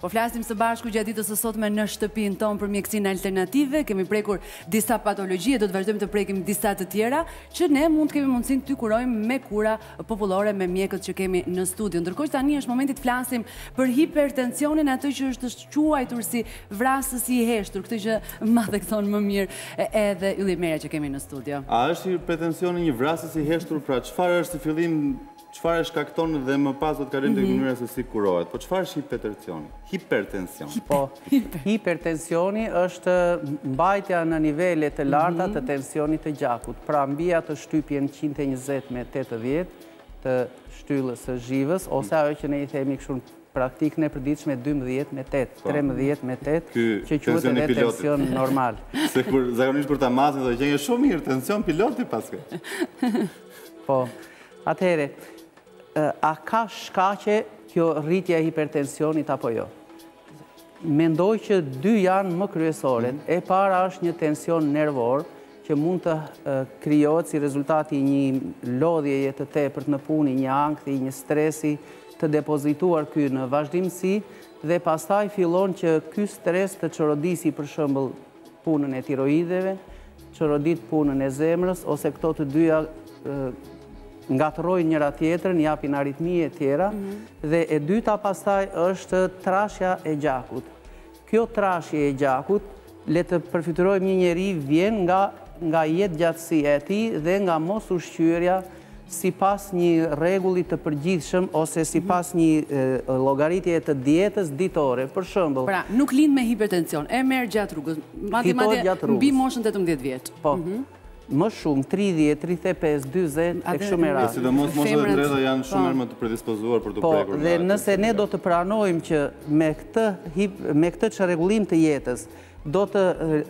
Po flasim së bashku gjatë ditës së sotme në shtëpinë tonë për mjekësinë alternative. Kemi prekur disa patologji e do të vazhdojmë të prekim disa të tjera që ne mund të kemi mundësinë t'y kurojmë me kura popullore me mjekët që kemi në studio. Ndërkohë tani është momenti të flasim për hipertensionin, atë që është quajtur si vrasësi i heshtur, këtë që ma dhe këthon më mirë edhe Ylli Meria që kemi në studio. A është hipertensioni një vrasësi i heshtur, pra çfarë është si fillim? Çfarë e shkakton dhe më pas do të kalojmë tek mënyra se si kurohet. Po çfarë është hipertensioni? Hipertension. Po, hipertensioni është mbajtja në nivele të larta të tensionit të gjakut. Pra mbi atë shtypjen 120 me 80 të shtyllës së zhivës, ose ajo që ne i themi kështu praktikën e përditshme 12 me 8, 13 me 8, që quhet edhe tension normal. Se kur zakonisht kur ta masin do të qenë shumë mirë tension piloti paske. Po. Atëherë, a ka shkaqe kjo rritje e hipertensionit apo jo? Mendoj që dy janë më kryesore. E para është një tension nervor që mund të krijohet si rezultati një lodhjeje të tepërt në punë, një ankthi, një stresi të depozituar ky në vazhdimsi dhe pastaj fillon që ky stres të çorodisi për shembull punën e tiroideve, çorodit punën e zemrës ose këto të dyja ngatërrojnë njëra tjetrën, japin aritmie e tjera, dhe e dyta pastaj është trashja e gjakut. Kjo trashje e gjakut, le të përfiturojmë një njeri, vjen nga jetë gjatësia e tij dhe nga mos ushqyerja sipas një rregulli të përgjithshëm ose sipas një llogaritje të dietës ditore. Për shembull, pra nuk lind me hipertension, e merr gjatë rrugës, madje mbi moshën 18 vjeç. Po. Më shumë, 30, 35, 40, e kështu me radhë. Sidomos moshat e drejta janë shumë më të predispozuar për të prekur. Po, dhe nëse ne do të pranojmë që me këtë çrregullim të jetës do të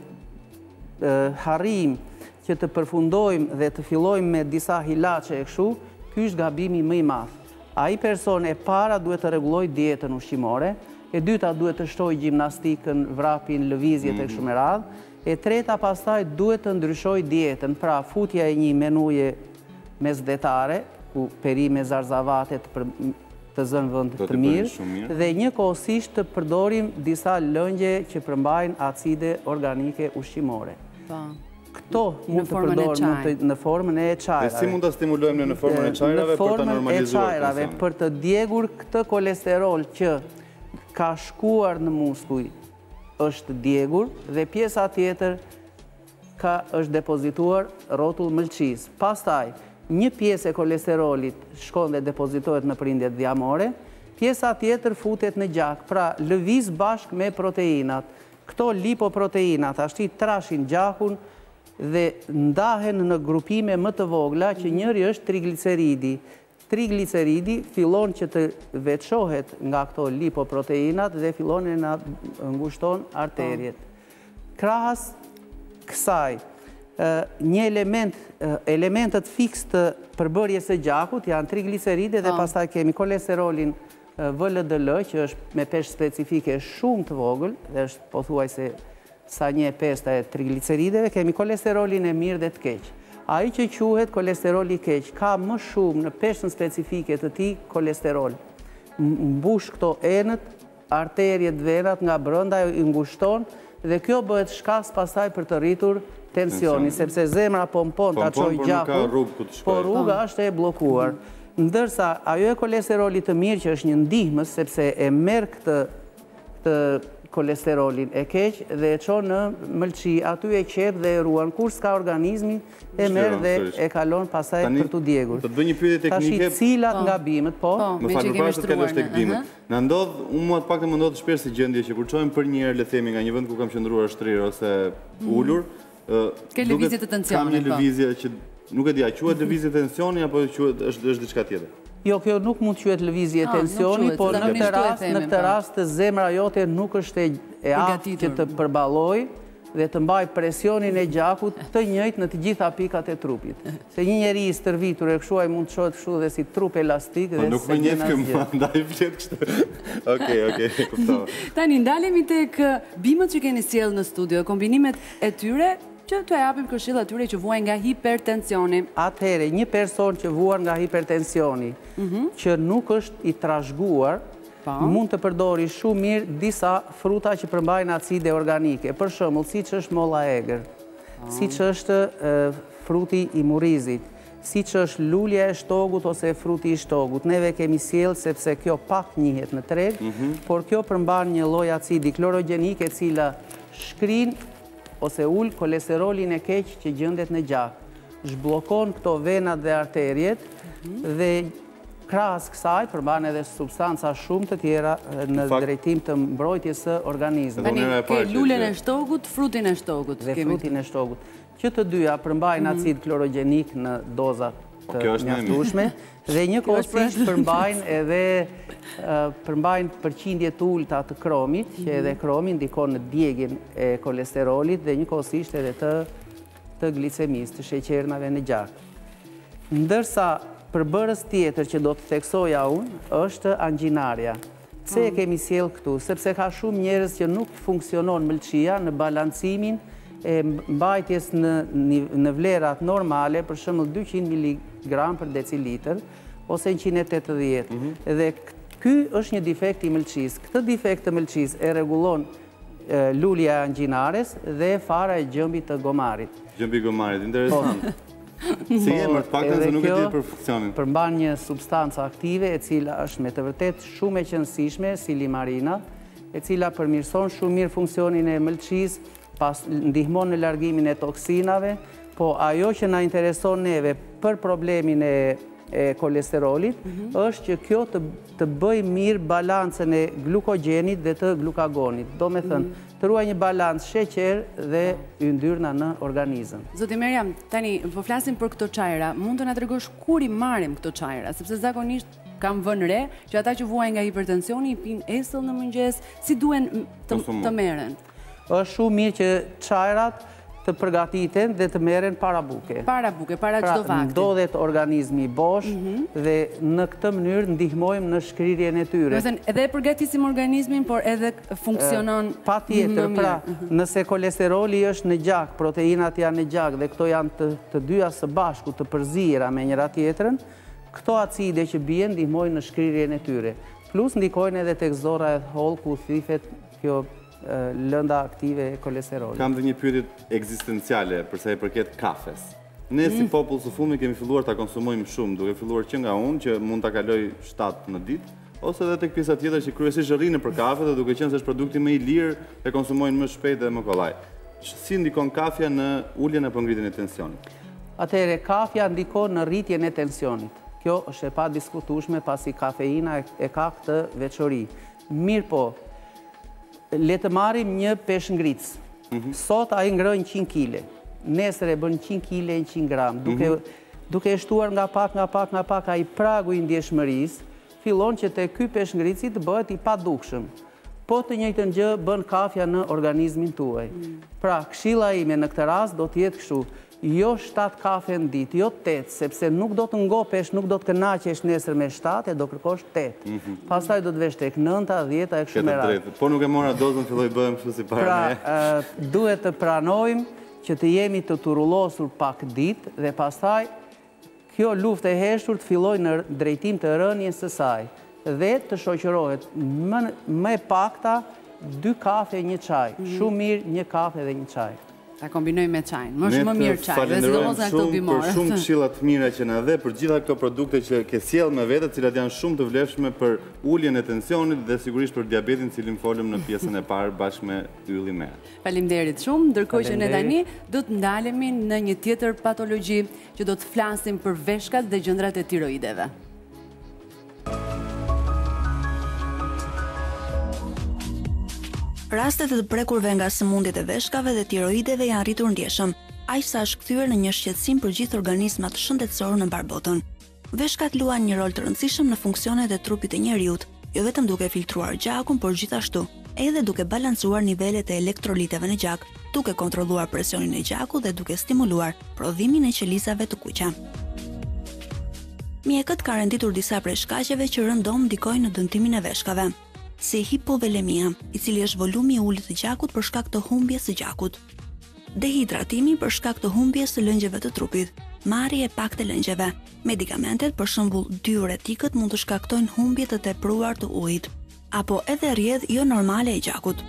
harrijmë që të përfundojmë dhe të fillojmë me disa hilaçe e kështu, ky është gabimi më i madh. Ai person e para duhet të rregullojë dietën ushqimore, e dyta duhet të shtojë gjimnastikën, vrapin, lëvizjet e kështu me radhë. E treta pastaj duhet të ndryshoj dietën, pra futja e një menuje mesdhetare, ku peri me zarzavate të zënë vend të mirë, dhe njëkohësisht të përdorim disa lëngje që përmbajnë acide organike ushqimore. Këto mund të përdorim në formën e çajrave. Dhe si mund ta stimulojmë në formën e çajrave për ta normalizuar tensionin? Për të djegur këtë kolesterol që ka shkuar në muskuj, është djegur dhe pjesa tjetër është depozituar rrotull mëlçis. Pastaj, një pjesë e kolesterolit shkon dhe depozitohet në prindjet dhjamore, pjesa tjetër futet në gjak, pra lëviz bashkë me proteinat. Këto lipoproteinat ashtu trashin gjakun dhe ndahen në grupime më të vogla që njëri është trigliceridi. Trigliceridi fillon që të veçohet nga këto lipoproteinat dhe fillon e na ngushton arteriet. Krahas kësaj, një elementet fiks të përbërjes së gjakut janë trigliceride dhe pastaj kemi kolesterolin VLDL që është me peshë specifike shumë të vogël dhe është pothuajse sa 1/5 e triglicerideve, kemi kolesterolin e mirë dhe të keq. Ai që quhet kolesterol i keq ka më shumë në peshën specifike të tij kolesterol. Mbush këto enët, arteriet, venat nga brenda i ngushton dhe kjo bëhet shkas pastaj për të rritur tensionin, sepse zemra pompon ta çojë gjakun, po rruga është e bllokuar. Ndërsa ajo e kolesterolit të mirë që është një ndihmës sepse e merr këtë kolesterolin e keq dhe e çon në mëlçi, aty e qep dhe e ruan, kur s'ka organizmi e merr dhe e kalon pastaj për tu djegur. Do të bëj një pyetje teknike. Tash cilat nga bimet, po? Më fal, përpara se të kalosh tek bimet. Na ndodh, mua të paktën më ndodh shpesh si gjendje që kur çojmë për një herë, le të themi, nga një vend ku kam qëndruar shtrir ose ulur, ke lëvizje të tensionit. Kam një lëvizje që nuk e di, a quhet lëvizje tensioni apo është diçka tjetër? Jo, kjo nuk mund të quhet lëvizje tensioni, por në këtë rast zemra jote nuk është e aftë që të përballojë dhe të mbaj presionin e gjakut të njëjtë në të gjitha pikat e trupit. Se një njeri i stërvitur e kështu ai mund të shohet kështu dhe si trup elastik dhe nuk më njeh kjo, ndaj flet kështu. Okej, kuptova. Tani ndalemi tek bimët që keni sjell në studio, kombinimet e tyre që të japim këshill atyre që vuajnë nga hipertensioni. Atëherë, një person që vuan nga hipertensioni, që nuk është i trashëguar, mund të përdori shumë mirë disa fruta që përmbajnë acide organike. Për shembull, siç është molla e egër, siç është fruti i murrizit, siç është lulja e shtogut ose fruti i shtogut. Neve kemi sjellë sepse kjo pak njihet në treg, por kjo përmban një lloj acidi klorogenik e cila shkrin ose ul kolesterolin e keq që gjendet në gjak. Zhbllokon këto venat dhe arterjet dhe krahas kësaj përmban edhe substanca shumë të tjera në drejtim të mbrojtjes së organizmit. Ke lulen e shtogut, frutin e shtogut. Dhe frutin e shtogut. Që të dyja përmbajnë acid klorogenik në doza të mjaftueshme dhe njëkohësisht përmbajnë përqindje të ulta të kromit, që edhe kromi ndikon në djegjen e kolesterolit dhe njëkohësisht edhe të glicemisë, të sheqernave në gjak. Ndërsa përbërës tjetër që do të theksoja unë është angjinaria. Pse e kemi sjellë këtu? Sepse ka shumë njerëz që nuk funksionon mëlçia në balancimin e mbajtjes në vlerat normale, për shembull 200 mg për decilitër ose 180. Dhe ky është një defekt i mëlçisë. Këtë defekt të mëlçisë e rregullon lulja e angjinares dhe fara e gjëmbit të gomarit. Gjëmbi gomarit, interesant. Si emër të paktën se nuk e di për funksionin. Përmban një substancë aktive e cila është me të vërtet shumë e qëndësishme, si limarina, e cila përmirëson shumë mirë funksionin e mëlçisë, ndihmon në largimin e toksinave, po ajo që na intereson neve për problemin e kolesterolit është që kjo të bëj mirë balancën e glukogenit dhe të glukagonit. Do me thënë, të ruaj një balancë sheqer dhe yndyrna në organizëm. Zoti Meriam, tani, po flasim për këto çajra, mund të na tregosh kur i marrim këto çajra, sepse zakonisht kam vënë re që ata që vuajnë nga hipertensioni i pinë esëll në mëngjes, si duhen të merren? Është shumë mirë që çajrat të përgatiten dhe të merren para buke. Para buke, para çdo vakti. Ndodhet organizmi bosh dhe në këtë mënyrë ndihmojmë në shkrirjen e tyre. Do të thënë, edhe përgatisim organizmin, por edhe funksionon patjetër. Pra, nëse kolesteroli është në gjak, proteinat janë në gjak dhe këto janë të dyja së bashku të përzijera me njëra tjetrën, këto acide që bien ndihmojnë në shkrirjen e tyre. Plus ndikojnë edhe tek zorra e hollë ku thifet kjo lënda aktive e kolesterolit. Kam dhe një pyetje ekzistenciale përsa i përket kafes. Ne si popull së fundmi kemi filluar ta konsumojmë shumë, duke filluar që nga unë që mund ta kaloj 7 në ditë, ose edhe tek pjesa tjetër që kryesisht rrinë për kafe dhe duke qenë se është produkti më i lirë e konsumojnë më shpejt dhe më kollaj. Si ndikon kafja në uljen apo ngritjen e tensionit? Atëherë, kafja ndikon në rritjen e tensionit. Kjo është e pa diskutueshme pasi kafeina e ka këtë veçori. Mirë po, le të marrim një peshngritës. Sot ai ngrën 100 kg. Nesër e bën 100 kg e 100 gram. Duke e shtuar nga pak ai pragu i ndjeshmërisë, fillon që te ky peshngritësi të bëhet i padukshëm. Po të njëjtën gjë bën kafja në organizmin tuaj. Pra, këshilla ime në këtë rast do të jetë kështu: jo 7 kafe në ditë, jo 8, sepse nuk do të ngopesh, nuk do të kënaqesh nesër me 7, e do kërkosh 8. Pastaj do të vesh tek 9, 10 e kështu me radhë. Po nuk e mora dozën, filloi bëhem kështu si para ne. Pra, duhet të pranojmë që të jemi të turullosur pak ditë dhe pastaj kjo luftë e heshtur të fillojë në drejtim të rënies së saj dhe të shoqërohet më pakta 2 kafe e 1 çaj. Shumë mirë 1 kafe dhe 1 çaj. Ta kombinoj me çajin. Më shumë mirë çaj, dhe sidomos në këto bimore. Për shumë këshilla të mira që na dhe për gjitha këto produkte që ke sjell me vete, të cilat janë shumë të vlefshme për uljen e tensionit dhe sigurisht për diabetin, cilin folëm në pjesën e parë bashkë me Ylli Mera. Faleminderit shumë, ndërkohë që ne tani do të ndalemi në një tjetër patologji që do të flasim për veshkat dhe gjëndrat e tiroideve. Rastet e të prekurve nga sëmundjet e veshkave dhe tiroideve janë rritur ndjeshëm, aq sa është kthyer në një shqetësim për gjithë organizmat shëndetësor në mbar botën. Veshkat luajnë një rol të rëndësishëm në funksionet e trupit të njerëzit, jo vetëm duke filtruar gjakun, por gjithashtu edhe duke balancuar nivelet e elektroliteve në gjak, duke kontrolluar presionin e gjakut dhe duke stimuluar prodhimin e qelizave të kuqa. Mjekët kanë renditur disa prej shkaqeve që rëndom ndikojnë në dëmtimin e veshkave, si hipovolemia, i cili është volumi i ulët të gjakut për shkak të humbjes së gjakut, dehidratimi për shkak të humbjes së lëngjeve të trupit, marrje e paktë e lëngjeve. Medikamentet, për shembull diuretikët, mund të shkaktojnë humbje të tepruar të ujit. apo edhe rrjedhë jo normale e gjakut.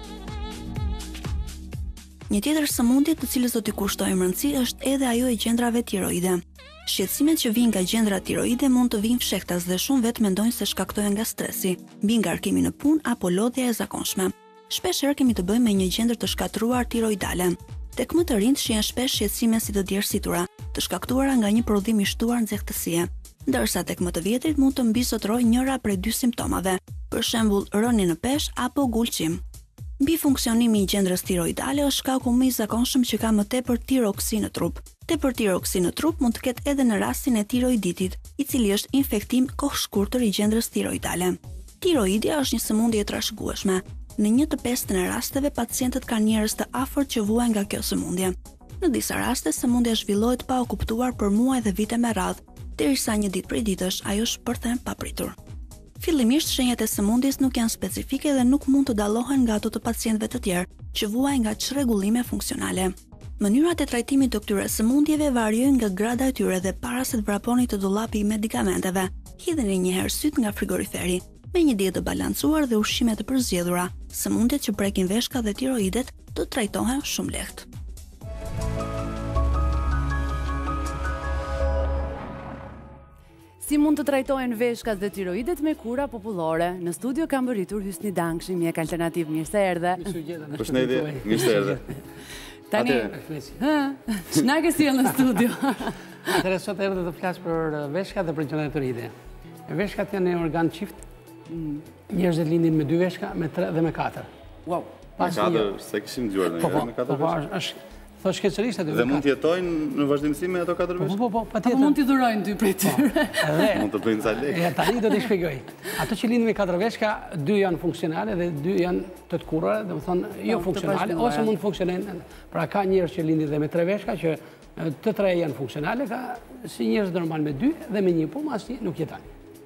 Një tjetër sëmundje të cilës do t'i kushtojmë rëndësi është edhe ajo e gjendrave tiroide. Shqetësimet që vijnë nga gjendra tiroide mund të vinë fshehtas dhe shumë vetë mendojnë se shkaktohen nga stresi, mbi ngarkimi në punë apo lodhja e zakonshme. Shpesh herë kemi të bëjmë me një gjendër të shkatëruar tiroidale. Tek më të rinjt shihen shpesh shqetësime si të djersitura, të shkaktuara nga një prodhim i shtuar nxehtësie, ndërsa tek më të vjetrit mund të mbizotrojë njëra prej dy simptomave, për shembull rënje në peshë apo gulqim. Mbi funksionimi i gjendrës tiroidale është shkaku më i zakonshëm që ka më tepër tiroksi në trup. Tepër tiroksi në trup mund të ketë edhe në rastin e tiroiditit, i cili është infektim kohëshkurtër i gjendrës tiroidale. Tiroidja është një sëmundje e trashëgueshme. Në 1/5 në rasteve pacientët kanë njerëz të afërt që vuajnë nga kjo sëmundje. Në disa raste sëmundja zhvillohet pa u kuptuar për muaj dhe vite me radhë, derisa një ditë prej ditësh ajo shpërthen papritur. Fillimisht shenjat e sëmundjes nuk janë specifike dhe nuk mund të dallohen nga ato të pacientëve të tjerë që vuajnë nga çrregullime funksionale. Mënyrat e trajtimit të këtyre sëmundjeve variojnë nga grada e tyre dhe para se të vraponi të dollapi i medikamenteve, hidheni një herë syt nga frigoriferi. Me një dietë të balancuar dhe ushqime të përzgjedhura, sëmundjet që prekin veshkat dhe tiroidet do të trajtohen shumë lehtë. Si mund të trajtohen veshkat dhe tiroidet me kura popullore? Në studio kam bëritur Hysni Dankshi, mjek alternativ. Mirë se erdhe. Përshëndetje, mirë se erdhe. Tani, ç'na ke sjellë në studio? Atëherë sot erdhe të flas për veshkat dhe për gjendrat tiroide. Veshkat janë një organ çift. Njerëzit lindin me 2 veshka, me 3 dhe me 4. Wow. Me 4 se kishim dëgjuar me 4 veshka. Është thonë shkencërisht aty. Dhe mund të jetojnë në vazhdimsi me ato 4 veshka? Po, patjetër. Apo mund t'i dhurojnë 2 prej tyre. Mund të bëjnë ca lekë. Ja, tani do t'i shpjegoj. Ato që lindin me 4 veshka, 2 janë funksionale dhe 2 janë të kurrë, domethënë jo funksionale, ose mund të funksionojnë. Pra ka njerëz që lindin dhe me 3 veshka që të 3 janë funksionale, ka si njerëz normal me 2 dhe me 1, po asnjë nuk jeton.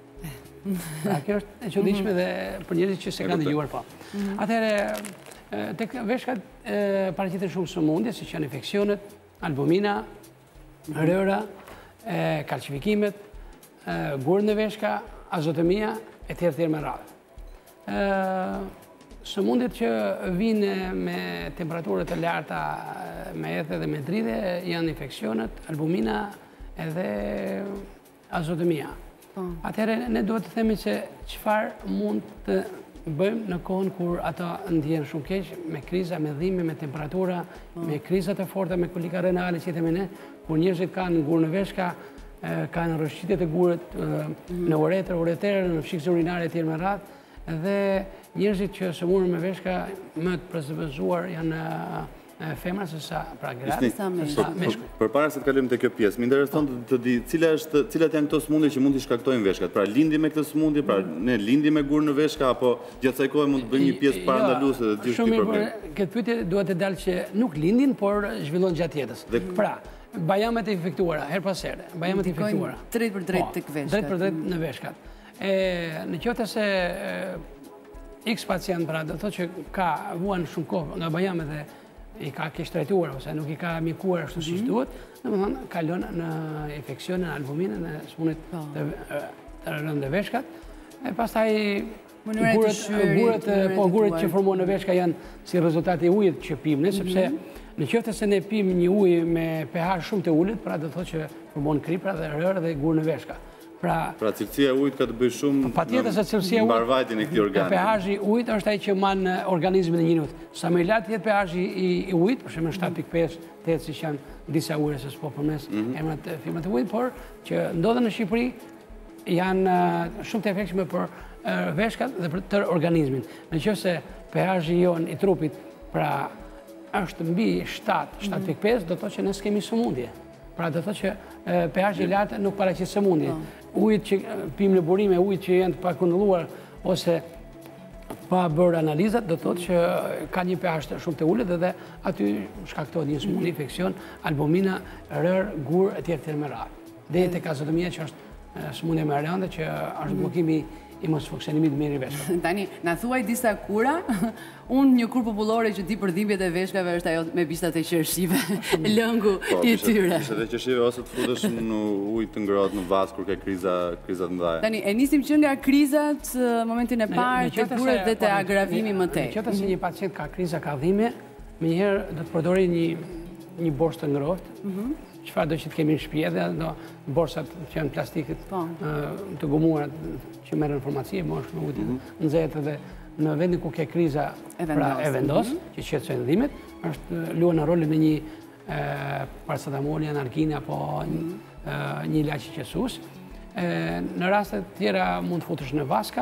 Pra kjo është e çuditshme dhe për njerëzit që se kanë dëgjuar po. Atëherë tek veshkat paraqiten shumë sëmundje, siç janë infeksionet, albumina, rëra, kalcifikimet, gurë në veshka, azotemia e tjerë me radhë. Sëmundjet që vinë me temperaturë të larta, me ethe dhe me dridhe janë infeksionet, albumina edhe azotemia. Atëherë ne duhet të themi se çfarë mund të bëjmë në kohën kur ato ndjen shumë keq, me kriza, me dhimbje, me temperatura, me kriza të forta, me kolika renale, që themi ne, kur njerëzit kanë gurë në veshka, kanë rrëshqitje të gurët në uretër, në fshikës urinare e tjerë me radhë, dhe njerëzit që sëmurën me veshka më të prezëvëzuar janë femra se sa pra gratë, se sa meshkuj. Përpara se të kalojmë te kjo pjesë, më intereson të di cilat janë këto sëmundje që mund t'i shkaktojnë veshkat. Pra lindi me këtë sëmundje, pra ne lindi me gurë në veshka apo gjatë kësaj kohe mund të bëjmë një pjesë parandaluese dhe të gjithë këto probleme. Këtë pyetje duhet të dalë që nuk lindin, por zhvillojnë gjatë jetës. Pra, bajamet e infektuara, her pas here, bajamet e infektuara. Drejt për drejt tek veshkat. Drejt për drejt në veshkat. Në qoftë se X pacient pra do thotë që ka vuan shumë kohë nga bajamet dhe i ka keq trajtuar ose nuk i ka mjekuar ashtu siç duhet, domethënë kalon në infeksion, në albuminë, në sëmundjet të rëndë në veshkat. E pastaj gurët që formohen në veshka janë si rezultati i ujit që pim ne, sepse në qoftë se ne pim një ujë me pH shumë të ulët, pra do thotë që formon kripra dhe rërë dhe gurë në veshka. Pra cilësia e ujit ka të bëjë shumë në mbarvajtjen e këtij organi. pH-i i ujit është ai që man organizmin në një minutë. Sa më i lartë jetë pH-i i ujit, për shembull 7.5, 8 siç janë disa ujëra se s'po përmes emrat e firmat e ujit, por që ndodhen në Shqipëri janë shumë të efektshme për veshkat dhe për tërë organizmin. Nëse pH-i jon i trupit pra është mbi 7, 7.5, do të thotë që ne s'kemi sëmundje. Pra do të thotë që pH-i i lartë nuk paraqit sëmundje. Ujit që pim në burime, ujit që janë të pakunulluar ose pa bërë analizat, do të thotë që ka një pH shumë të ulët dhe aty shkaktohet një sëmundje, infeksion, albumina, rërë, gurë e tjerë me radhë. Dhe tek azotemia që është sëmundje më e rëndë që është bllokimi i mos funksionimit mirë i veshkave. Tani, na thuaj disa kura, unë një kur popullore që di për dhimbjet e veshkave është ajo me bishtat e qershive, lëngu i tyre. Bishtat e qershive ose të futesh në ujë të ngrohtë në vas kur ke krizat të mëdha. Tani, e nisim që nga krizat, momentin e parë, të duret dhe të agravimi më tej. Qëta se një pacient ka kriza ka dhime, me njëherë do të përdori një borshë të ngrohtë, çfarë do që të kemi në shtëpi edhe do borsat që janë plastikit të gumuara që merren farmacie, mosh në ujë nxehtë dhe në vendin ku ke kriza e vendos, që qetësojnë dhimbjet, është luan rolin me një paracetamol, analgin apo një ilaç qetësues. Në raste të tjera mund të futesh në vask,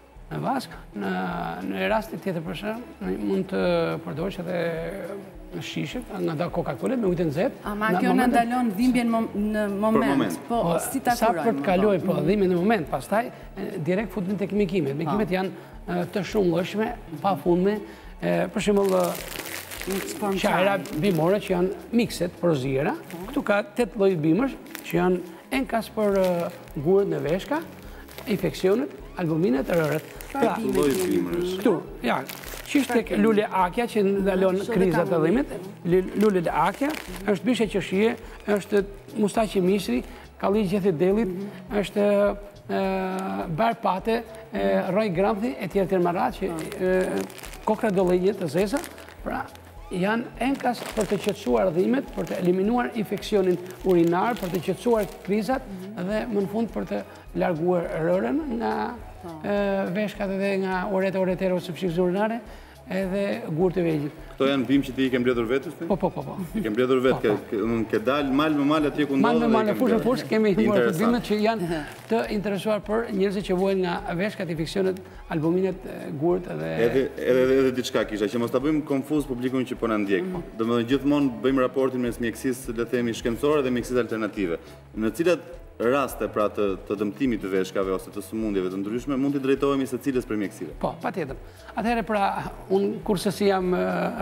në raste tjetër për shembull mund të përdorësh edhe në shishet, nga da Coca-Cola me ujë të nxehtë. Ama kjo na ndalon dhimbjen në moment. Po, si ta kurojmë? Sa për të kaluar po dhimbjen në moment, pastaj direkt futen tek mjekimet. Mjekimet janë të shumëllojshme, pafundme. Për shembull, qajra bimore që janë mikset porozira. Këtu ka 8 lloj bimësh që janë enkas për gurët në veshka, infeksionet, albuminet, rërët. Pra, këtu, ja, qishtë tek lule akja që ndalon krizat e dhimbjeve, lule e akja, është bishe qershie, është mustaqe misri, kalli gjethi dellit, është bar pate, rroj gramthi e tjerë marrat që kokra dollinje të zeza, pra janë enkas për të qetësuar dhimbjet, për të eliminuar infeksionin urinar, për të qetësuar krizat dhe më në fund për të larguar rërën nga veshkat dhe nga oretero ose pshikës urinare edhe gurët e vegjit. Këto janë bimë që ti i ke mbledhur vetës? Po. I ke mbledhur vetë, ke dalë mal me mal atje ku ndodhe? Mal me mal, fush kemi numër të bimet që janë të interesuar për njerëzit që vuajnë nga veshkat, infeksionet, albuminet, gurët edhe... Edhe diçka kisha, që mos ta bëjmë konfuz publikun që po na ndjek. Domethënë gjithmonë bëjmë raportin mes mjekësisë, le të themi, shkencore dhe mjekësisë alternative. Në cilat raste pra të dëmtimit të veshkave ose të sëmundjeve të ndryshme, mund të drejtohemi secilës për mjekësive? Po, patjetër. Atëherë pra, unë kurse si jam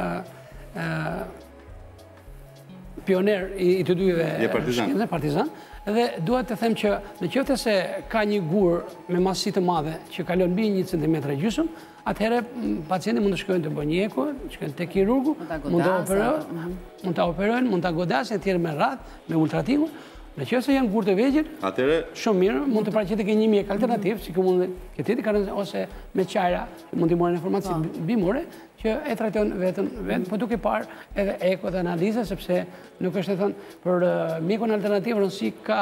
pioner i të dyve partizan, dhe duhet të them që në qoftë se ka një gur me masi të madhe që kalon mbi 1 centimetër gjysmë, atëherë pacienti mund të shkojnë të bëjnë një eko, shkojnë te kirurgu, mund ta operojnë, mund ta godasin e tjerë me radhë, me ultratingu. Në qoftë se janë gurë të vegjël, shumë mirë, mund të paraqitet ke një mjek alternativ, si mund të ketë ose me qajra, mund të marrë informacion bimore që e trajton vetëm, po duke parë edhe eko dhe analiza, sepse nuk është e thënë për mjekun alternativ rëndësi ka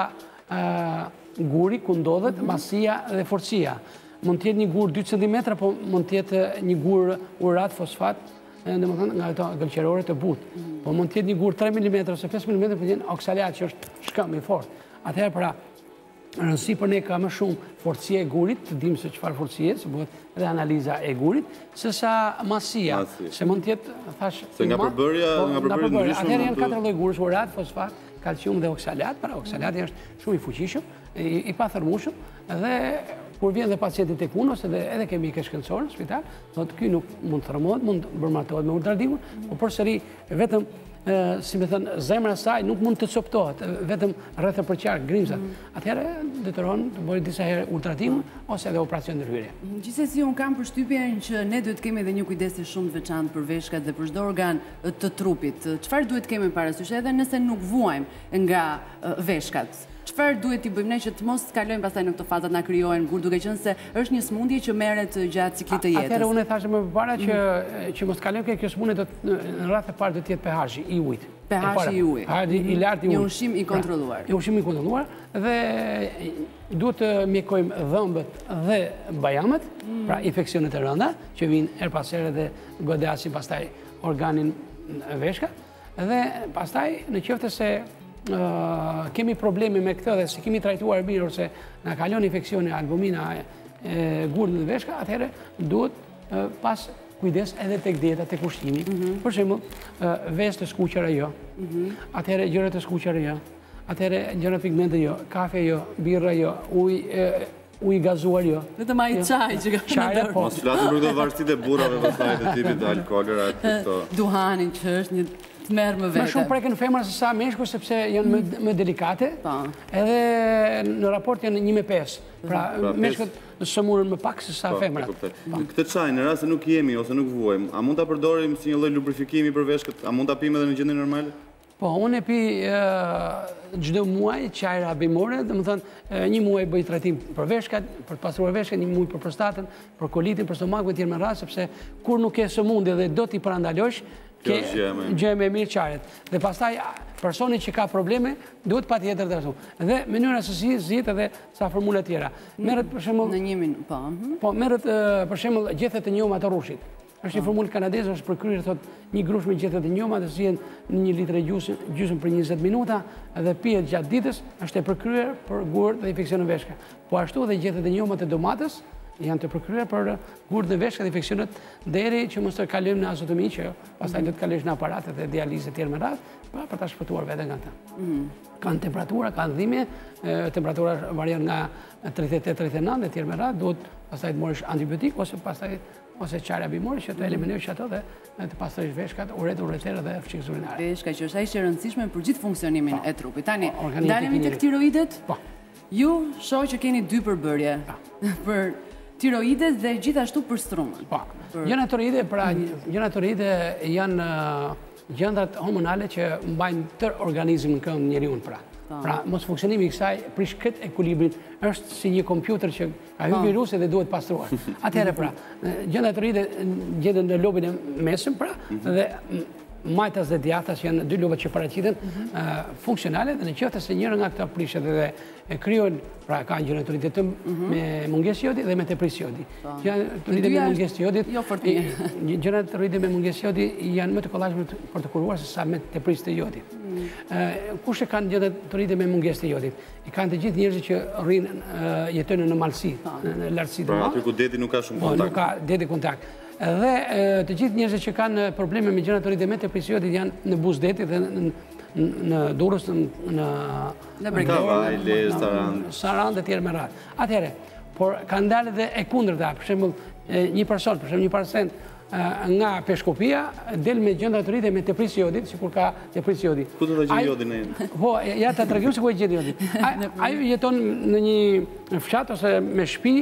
guri ku ndodhet masia dhe forcia. Mund të jetë një gur 2 cm, po mund të jetë një gur urat, fosfat, nga ato gëlqerore të butë. Po mund të jetë një gur 3 mm ose 5 mm për jenë oksaliat që është shkëm i fort. Atëherë pra, rëndësi për ne ka më shumë forcie e gurit, të dimë se çfarë forcie, se bëhet edhe analiza e gurit, sesa masia, se mund të jetë, thash, se nga përbërja ndryshme. Atëherë janë 4 lloj gurësh, urat, fosfat, kalcium dhe oksaliat, pra oksalati është shumë i fuqishëm, i pathërmushëm, dhe kur vjen dhe pacienti tek unë, ose edhe kemi ke shkencore në spital, do të ky nuk mund të rëmohet, mund të bërmatohet me ultratingun, por përsëri vetëm, si me thënë, zemra saj nuk mund të coptohet, vetëm rreth e përqark, grimzat. Atëherë detyrohen të bëjë disa herë ultratingun ose edhe operacion ndërhyrje. Gjithsesi unë kam përshtypjen që ne duhet kemi edhe një kujdesi shumë të veçantë për veshkat dhe për çdo organ të trupit. Çfarë duhet kemi parasysh edhe nëse nuk vuajmë nga veshkat? Çfarë duhet t'i bëjmë ne që të mos kalojmë pastaj në këto fazat na krijohen gur, duke qenë se është një smundje që merret gjatë ciklit të jetës. Atëherë unë thashë më përpara që mos kalojmë kjo smundje, në radhë e parë do të jetë pH-i i ujit. pH-i i ujit. pH-i i lartë i ujit. Një ushqim i kontrolluar. Një ushqim i kontrolluar dhe duhet të mjekojmë dhëmbët dhe bajamet, pra infeksionet e rënda që vijnë her pas here dhe godasin pastaj organin veshka, dhe pastaj në qoftë se kemi probleme me këtë dhe se kemi trajtuar mirë ose nga kalon infeksioni albumina gurë në veshka, atëherë duhet pas kujdes edhe tek dieta, tek ushqimi. Për shembull, vezë të skuqura jo, atëherë gjëra të skuqura jo, atëherë gjëra pigmente jo, kafe jo, birra jo, ujë gazuar jo. Vetëm ai çaj që ka në dorë. Mos flasim për këto varësitë e burrave pastaj të tipit të alkoolera, këto. Duhanin që është një Të merë më vete. Më shumë preken femra se sa meshku, sepse janë më delikate. Edhe në raport janë 1:5. Pra meshkët sëmurën më pak se sa femrat. Këtë çaj në rast se nuk jemi ose nuk vuajmë, a mund ta përdorim si një lloj lubrifikimi për veshkët? A mund ta pim edhe në gjendje normale? Po, unë e pi çdo muaj qajra bimore, domethënë një muaj bëj trajtim për veshkat, për të pastruar veshkat, një muaj për prostatën, për kolitin, për stomakun etj me radhë, sepse kur nuk ke sëmundje dhe do t'i parandalosh, ke gjë më mirë qaret. Dhe pastaj personi që ka probleme duhet patjetër të ashtu. Dhe mënyra se si zgjidhet edhe sa formula tjera. Merret për shembull në 1 minutë, po. Po, merret për shembull gjethet e njoma të rrushit. Është një formulë kanadeze, është përkryer thot një grush me gjethet e njoma të zihen në 1 litër gjysmë për 20 minuta dhe pihet gjatë ditës, është e përkryer për gurë dhe infeksion në veshka. Po ashtu edhe gjethet e njoma të domates janë të përkryer për gurë dhe veshka dhe infeksionet deri që mos të kalojmë në azotomi që pastaj do të kalosh në aparatet dhe dializë etj me radhë, për ta shpëtuar veten nga ata. Kanë temperatura, kanë dhimbje, temperatura varion nga 38-39 etj me radhë, duhet pastaj të morësh antibiotik ose qara bimore që të eliminosh ato dhe të pastrosh veshkat, ureterë dhe fshikës urinare. Veshka që është aq e rëndësishme për gjithë funksionimin e trupit. Tani, dalemi tek tiroidet. Po. Ju shoh që keni 2 përbërje. Për tiroidet dhe gjithashtu për strumën. Po. Gjënat tiroide janë gjëndrat hormonale që mbajnë tërë organizmin në këmbë njeriu pra. Pra, mos funksionimi i kësaj prish këtë ekuilibrin, është si një kompjuter që ka hyrë virusi dhe duhet pastruar. Atëherë pra, gjëndat tiroide gjenden në lobin e mesëm pra, dhe majtas dhe diatas janë 2 lobat që paraqiten funksionale dhe në qoftë se njëra nga këta prishet dhe krijon, pra ka gjënat tiroide me mungesë jodi dhe me teprisë jodi. Gjënat tiroide me mungesë jodit, gjënat tiroide me mungesë jodi janë më të kollajshme për të kuruar se sa me teprisë të jodit. Kush e kanë gjënat tiroide me mungesë të jodit? I kanë të gjithë njerëzit që jetojnë në malësi, në lartësi të madhe. Pra aty ku deti nuk ka shumë kontakt. Nuk ka deti kontakt. Dhe të gjithë njerëzit që kanë probleme me gjënat tiroide me teprisë jodit janë në buzë deti dhe në durrës, në bregdor, sarand e tjerë me radhë. Atëherë, por kanë dalë edhe e kundërta, për shembull, një person, për shembull një pacient nga peshkopia del me gjënda tiroide me teprisë jodit, sikur ka teprisë jodi. Ku do ta gjej jodin ai? Po, ja ta tregoj se ku e gjet jodin. Ai jeton në një fshat ose me shtëpi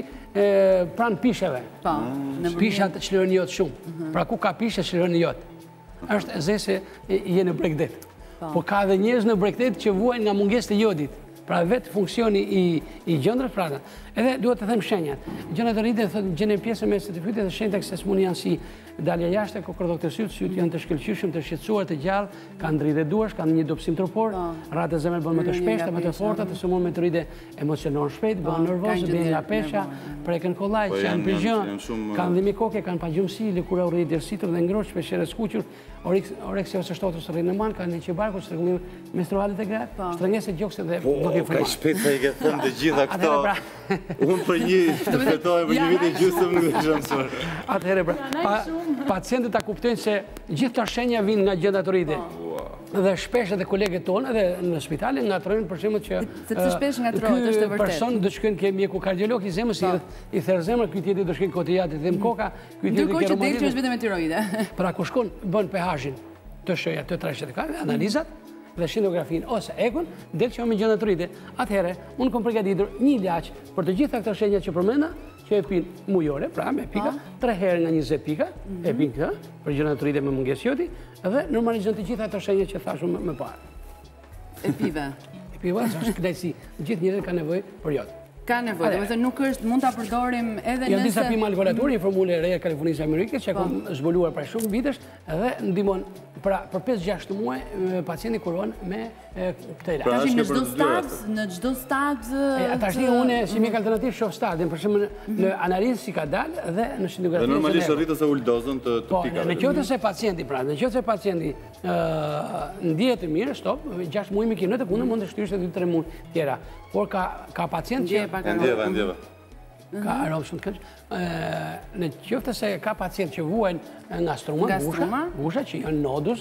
pranë pisheve. Po, pishat çlirojnë jod shumë. Pra ku ka pishë çlirojnë jod. Është zese je në bregdet. Po ka edhe njerëz në bregdet që vuajnë nga mungesë e jodit. Pra vetë funksioni i gjëndrës prata. Edhe duhet të them shenjat. Gjënat tiroide thotë gjën e pjesën mes të fytyrës dhe shenjat se smuni janë si dalja jashtë, kokërdhok të syt, syt janë të shkëlqyeshëm, të shqetësuar, të gjallë, kanë dridhe duash, kanë një dobësim trupor, ratë e zemrës bën më të shpeshta, më të forta, të sëmurë me tiroide emocionon shpejt, bën nervozë, bën nga pesha, preken kollaj, që janë përgjën, kanë dhimi koke, kanë pagjumësi, lëkura urrit dërsitur dhe ngrohtë, shpeshherë skuqur, oreksia ose shtotur së rrinë kanë një qibarku, shtrëngim menstruale të gratë, shtrëngesë gjokse dhe nuk e ka shpejt sa i ke thënë të gjitha këto. Unë për një fetoj për një vit e gjysmë nuk e kisha mësuar. Atëherë pra, pacientët ta kuptojnë se gjithë këto shenja vijnë nga gjëndat tiroide. Dhe shpesh edhe kolegët tonë edhe në spitale ngatrojnë për shembull që sepse shpesh ngatrohet, është e vërtetë. Ky person do shkojnë ke mjeku kardiolog i zemrës, i therr zemrën, ky tjetër do shkojnë kotijat dhe koka, ky tjetër ke romanizëm. Që është vetëm me tiroide. Pra ku shkon bën pH-in, të shëja, të trashëtikave, analizat dhe scinografin ose ekun, del që me gjëndat tiroide. Atëherë, unë kam përgatitur një ilaç për të gjitha këto shenja që përmenda, që e pin mujore, pra me pika, 3 herë nga 20 pika, e pin këtë, për gjënat tiroide me mungesë jodi, dhe normalizon të gjitha ato shenja që thashëm më parë. E pive? E pive, është kënaqësi. Gjithë njerëzit kanë nevojë për jod. Ka nevojë, domethënë nuk është, mund ta përdorim edhe nëse janë disa pimë laboratori, një formulë e re e Kalifornisë Amerikës që kam zbuluar për shumë vitesh dhe ndihmon pra për 5-6 muaj pacienti kurohen me këtë ilaç. Tash në çdo stad tash unë si mjek alternativ shoh stadin, për shembull në analizë si ka dalë dhe në scinografia. Dhe normalisht rrit ose ul dozën të pikave. Po, në qoftë se pacienti pra, në qoftë se pacienti ndihet mirë, stop, 6 muaj me kinë të kundër mund të shtysh edhe 2-3 muaj tjera. Por ka pacient që ndjeva. Ka aromë shumë të këndshme. Në qoftë se ka pacient që vuajnë nga struma, busha që janë nodus,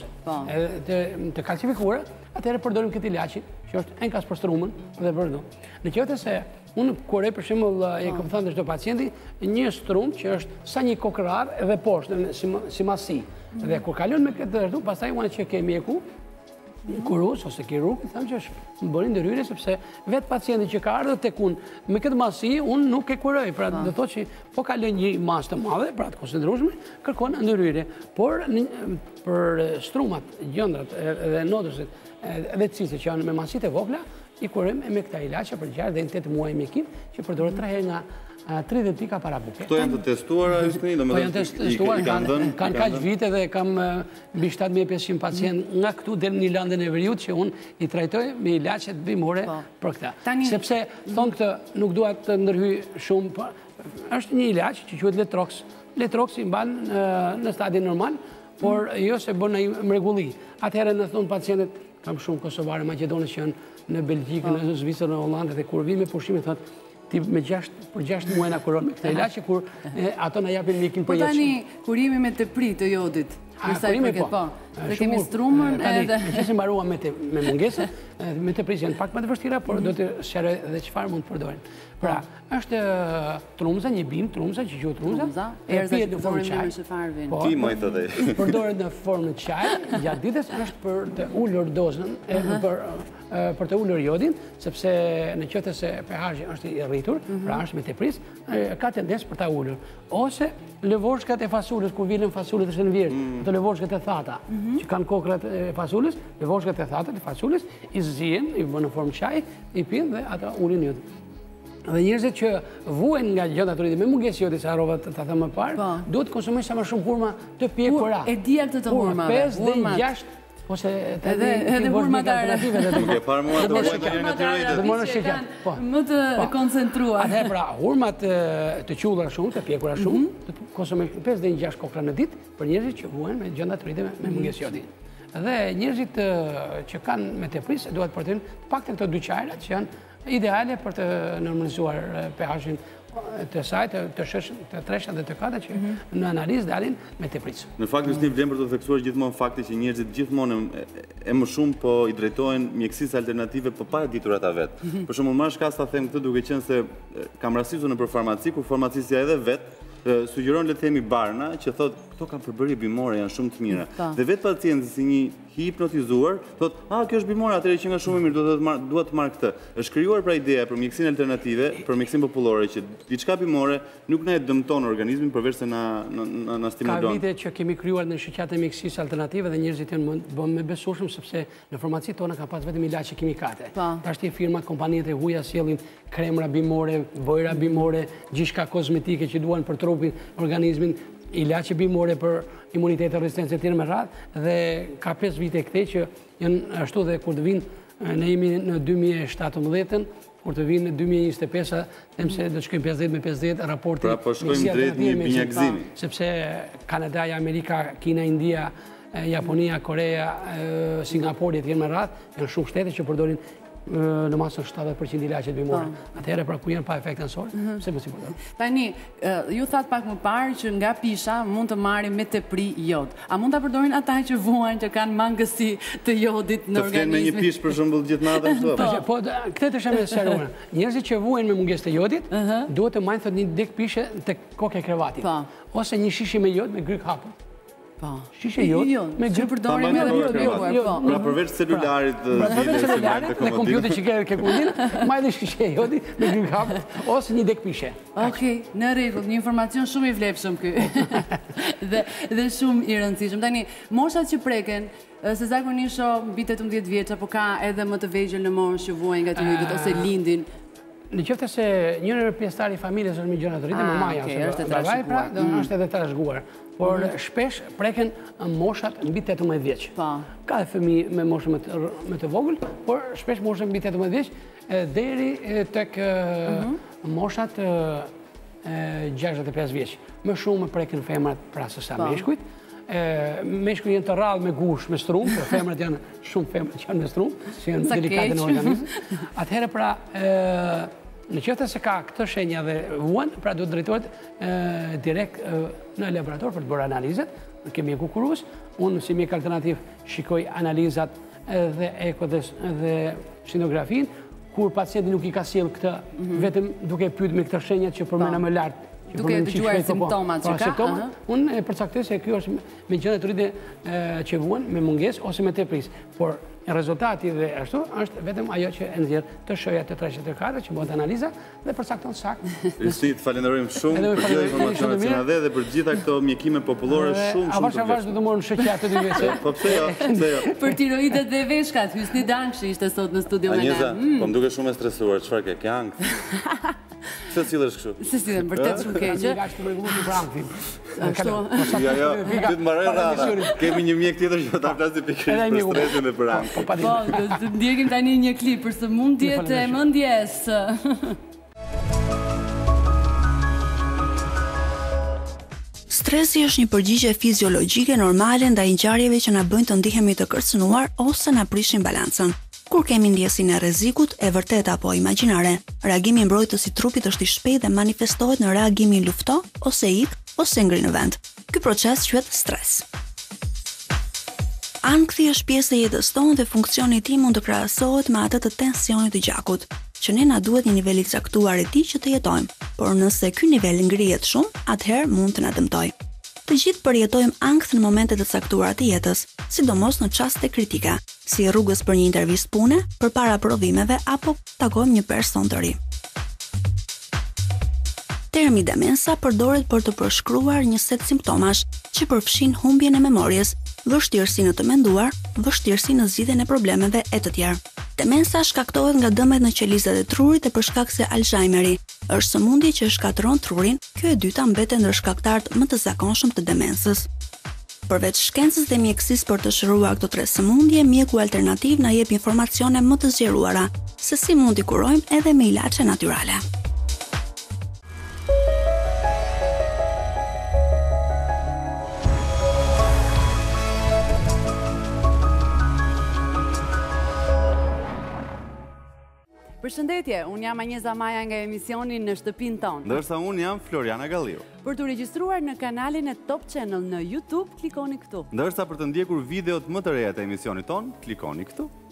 të kalcifikuara, atëherë përdorim këtë ilaçin, që është enkas për strumën dhe për do. Në qoftë se unë kurej për shembull e kam thënë çdo pacienti një strum që është sa një kokrar edhe poshtë si masi. Dhe kur kalon me këtë ashtu, pastaj unë që ke mjeku, kurus ose kirurg, thamë që më bërin ndërhyrje sepse vetë pacienti që ka ardhur tek unë me këtë masi, unë nuk e kuroj. Pra do thotë që po kalon një masë të madhe, pra të koncentroshme, kërkon ndërhyrje. Por për strumat, gjëndrat dhe nodërsit dhe ciset që janë me masitë e vogla, i kurojmë me këta ilaçe për 6 dhe 8 muaj mjekim që përdoret 3 herë nga 30 pika para buke. Këto janë të testuara, Po janë të testuar, kanë kaq vite dhe kam mbi 7500 pacient nga këtu deri në Landën e Veriut që unë i trajtoj me ilaçe bimore për këtë. Sepse thonë këtë nuk dua të ndërhyj shumë, është një ilaç që quhet Letrox. Letrox i mban në stadin normal, por jo se bën ai mrekulli. Atëherë në thonë pacientët, kam shumë kosovarë, maqedonës që janë në Belgjikë, në Zvicër, në Hollandë dhe kur vi me pushime thotë ti për 6 muaj na kuron me këtë ilaç kur ato na japin mjekin për jetë. Po tani kurimi me tepri të jodit. Kurimi po. Ne kemi strumën edhe që mbarua me mungesë, me tepri janë pak më të vështira, por do të sqaroj edhe çfarë mund të përdorin. Pra, është trumza, një bim trumza që quhet trumza, pihet në formë çaji. Ti më i thotë. Përdoret në formë çaji, gjatë ditës është për të ulur dozën, për të ulur jodin, sepse në qoftë se pH-i është i rritur, pra është me tepris, ka tendencë për ta ulur. Ose lëvoshkat e fasulës, kur vjen fasulët është në vjerë, ato lëvoshkat e thata, që kanë kokrat e fasulës, lëvoshkat e thata të fasulës, i zihen, i bën në formë çaji, i pinë dhe ata ulin jodin. Dhe njerëzit që vuajnë nga gjëndat rritë me mungesë jodi, se harrova ta them më parë, duhet të konsumojnë sa më shumë hurma të pjekura. E dia këtë të hurmave. 5 dhe 6 ose edhe hurmat alternative dhe Duke parë mua të vuajnë nga natyrë. Dhe më shikat. Më të koncentruar. Atëherë pra, hurmat të qullura shumë, të pjekura shumë, të konsumojnë 5 dhe 6 kokra në ditë për njerëzit që vuajnë me gjëndat rritë me mungesë jodi. Dhe njerëzit që kanë me tepris duhet të përdorin paktën këto dy çajrat që janë ideale për të normalizuar pH-in të saj, të tresha dhe të kata që në analizë dalin me tepris. Në fakt, është një vlen për të theksuar gjithmonë fakti që njerëzit gjithmonë e më shumë po i drejtohen mjekësisë alternative për pa e ditur ata vetë. Për shembull, marr shkas ta them këtë duke qenë se kam rastisur nëpër farmaci, ku farmacistja edhe vetë sugjeron le të themi barna që thotë këto kanë përbërje bimore, janë shumë të mira. Dhe vetë pacienti si një hipnotizuar thotë, kjo është bimore, atëherë që nga shumë e mirë duhet të marr këtë. Është krijuar pra ideja për mjekësinë alternative, për mjekësinë popullore që diçka bimore nuk na e dëmton organizmin përveç se na stimulon. Ka vite që kemi krijuar në shoqatë mjekësisë alternative dhe njerëzit janë bën me besueshëm sepse në farmacitë tona ka pas vetëm ilaçe kimikate. Tashti firmat, kompanitë e huaja sjellin kremra bimore, bojra bimore, gjithçka kozmetike që duan për trupin, organizmin, ilaçe bimore për imunitet e rezistencë të tjerë me radhë dhe ka 5 vite këtej që janë ashtu dhe kur të vinë, ne jemi në 2017, kur të vinë në 2025, them se do të shkojmë 50 me 50 raporti. Pra po shkojmë drejt një binjakëzimi. Sepse Kanada, Amerika, Kina, India, Japonia, Korea, Singapore e tjerë me radhë, janë shumë shtete që përdorin në masën 70% ilaçet bimore. Atëherë pra ku janë pa efekt ansor, pse mos i përdor. Tani, ju thatë pak më parë që nga pisha mund të marrin me tepri jod. A mund ta përdorin ata që vuajnë, që kanë mangësi të jodit në organizmin? Të flen me një pishë për shembull gjithë natën ashtu. Po, këtë të shemë sqaruar. Njerëzit që vuajnë me mungesë të jodit, duhet të marrin thotë një dek pishe tek koka e krevatit. Ose një shishe me jod me gryk hapur. Shishe jod me që përdorim edhe pra përveç celularit dhe kompjuterit që ke kundin, majtë shishe jodi me gryk hapur ose një dek pishe. Okej, në rregull, një informacion shumë i vlefshëm ky. Dhe shumë i rëndësishëm. Tani, moshat që preken, se zakonisht shoh mbi 18 vjeç apo ka edhe më të vegjël në moshë që vuajnë nga të rritët ose lindin. Në qoftë se njëri pjesëtar i familjes është me gjëra të rritë, mamaja ose babai, pra është edhe trashëguar. Por shpesh preken moshat mbi 18 vjeç. Ka dhe fëmijë me moshë më të vogël, por shpesh moshë mbi 18 vjeç deri tek moshat 65 vjeç. Më shumë preken femrat pra se sa meshkujt. Meshkujt janë të rrallë me gush, me strum, por femrat janë shumë femrat që janë me strum, që janë delikate në organizëm. Atëherë pra në qoftë se ka këtë shenja dhe vuan, pra do të drejtohet direkt në laborator për të bërë analizat, kemi kukuruz, unë si mjek alternativ shikoj analizat dhe eko dhe scinografin, kur pacienti nuk i ka sjell këtë, vetëm duke pyet me këtë shenjat që përmena më lart, Duke dëgjuar simptomat që ka. Unë e përcaktoj se kjo është me gjëra të rritë që vuan me mungesë ose me tepris. Por rezultati dhe ashtu është vetëm ajo që e nxjerr të shoja të 304 që bëhet analiza dhe përcakton saktë. Të falenderojmë shumë për gjitha informacionet që na dhe dhe për gjitha këto mjekime popullore shumë të vështirë. Avash do të morëm shoqja të dy vetë. Po pse jo? Pse jo? Për tiroidet dhe veshkat, Hysni Dankshi ishte sot në studio me ne. Po më duket shumë e stresuar, çfarë ke? Ke ankth? Se sillesh kështu? Se sillem vërtet shumë keq. Jo, ti të mbaroj rradha. Kemi një mjek tjetër që ta flasi pikërisht për stresin dhe për ankth. Po, të ndjekim tani një klip për sëmundjet e mendjes. Stresi është një përgjigje fiziologjike normale ndaj ngjarjeve që na bëjnë të ndihemi të kërcënuar ose na prishin balancën. Kur kemi ndjesinë e rrezikut, e vërtetë apo imagjinare, reagimi mbrojtës i trupit është i shpejtë dhe manifestohet në reagimin lufto ose ik ose ngri në vend. Ky proces quhet stres. Ankthi është pjesë e jetës tonë dhe funksioni i tij mund të krahasohet me atë të tensionit të gjakut, që ne na duhet një nivel i caktuar i tij që të jetojmë, por nëse ky nivel ngrihet shumë, atëherë mund të na dëmtojë. Të gjithë përjetojmë ankth në momente të caktuara të jetës, sidomos në çaste kritike, si rrugës për një intervistë pune, përpara provimeve apo takojmë një person të ri. Termi demenca përdoret për të përshkruar një set simptomash që përfshin humbjen e memorjes, vështirësi në të menduar, vështirësi në zgjidhjen e problemeve e të tjerë. Demenca shkaktohet nga dëmet në qelizat e trurit dhe për shkak se Alzheimeri është sëmundje që shkatërron trurin. Kjo e dyta mbetet ndër shkaktarët më të zakonshëm të demencës. Përveç shkencës dhe mjekësisë për të shëruar këto tre sëmundje, mjeku alternativ na jep informacione më të zgjeruara se si mund t'i kurojmë edhe me ilaçe natyrale. Përshëndetje, unë jam Anjeza Maja nga emisioni Në shtëpinë tonë. Ndërsa unë jam Floriana Galliu. Për të regjistruar në kanalin e Top Channel në YouTube, klikoni këtu. Ndërsa për të ndjekur videot më të reja të emisionit tonë, klikoni këtu.